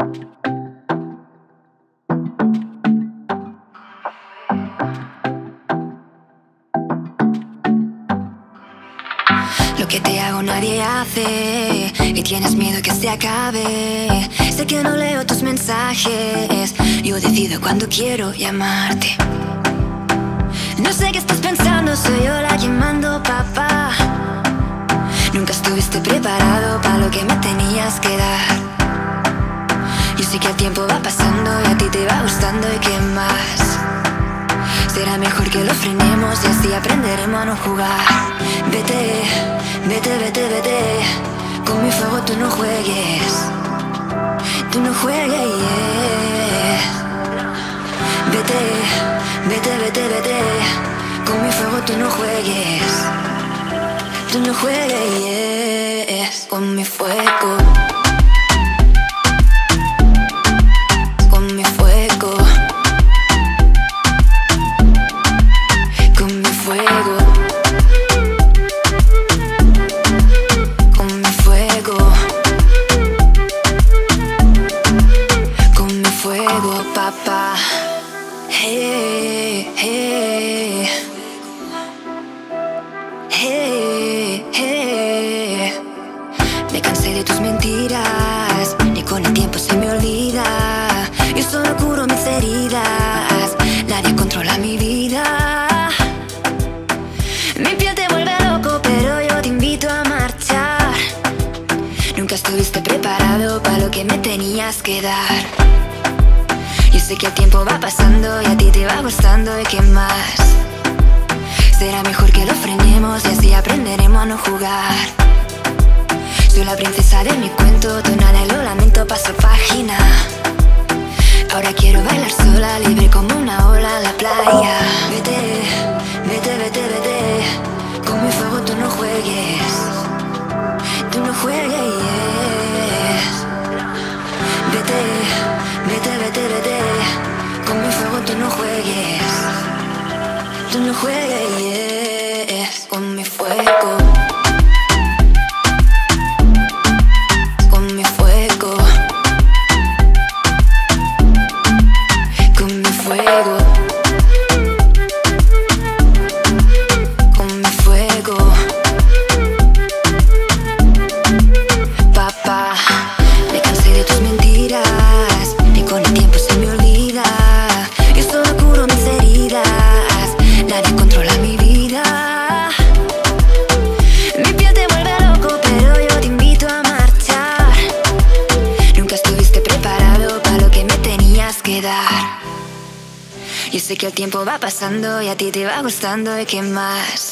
Lo que te hago nadie hace y tienes miedo que se acabe. Sé que no leo tus mensajes, yo decido cuando quiero llamarte. No sé qué estás pensando, soy yo la que mando, papá. Nunca estuviste preparado para lo que me tenías que dar. Yo sé que el tiempo va pasando y a ti te va gustando y qué más. Será mejor que lo frenemos y así aprenderemos a no jugar. Vete, vete, vete, vete. Con mi fuego tú no juegues. Tú no juegues, yeah. Vete, vete, vete, vete. Con mi fuego tú no juegues. Tú no juegues, yeah. Con mi fuego. Con mi fuego. Con mi fuego. Con mi fuego. Con mi fuego, papá. Hey, hey. Hey, hey. Me cansé de tus mentiras, ni con el tiempo se me olvida. Yo solo curo mis heridas, nadie controla mi vida. Mi piel te vuelve loco, pero yo te invito a marchar. Nunca estuviste preparado para lo que me tenías que dar. Yo sé que el tiempo va pasando y a ti te va gustando y qué más. Será mejor que lo frenemos y así aprenderemos a no jugar. Soy la princesa de mi cuento, tú nada y lo lamento, paso página. Ahora quiero bailar sola, libre como una ola en la playa. Vete, vete, vete, vete. Con mi fuego tú no juegues. Tú no juegues, yeah. Vete, vete, vete, vete. Con mi fuego tú no juegues. Tú no juegues, yeah. Con mi fuego. Con mi fuego. Con mi fuego. Con mi fuego. Papá, me cansé de tus mentiras, y con el tiempo se me olvida. Yo solo curo mis heridas, nadie controla mi vida. Mi piel te vuelve loco, pero yo te invito a marchar. Nunca estuviste preparado para lo que me tenías que dar. Yo sé que el tiempo va pasando y a ti te va gustando y qué más.